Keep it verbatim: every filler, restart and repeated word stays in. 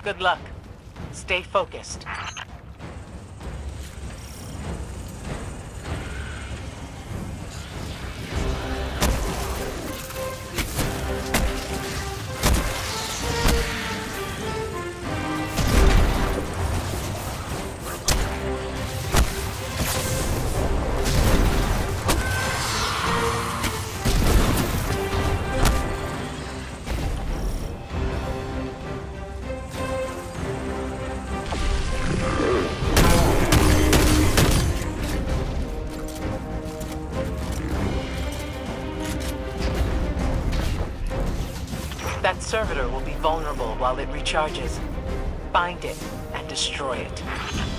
Good luck. Stay focused. That servitor will be vulnerable while it recharges. Find it and destroy it.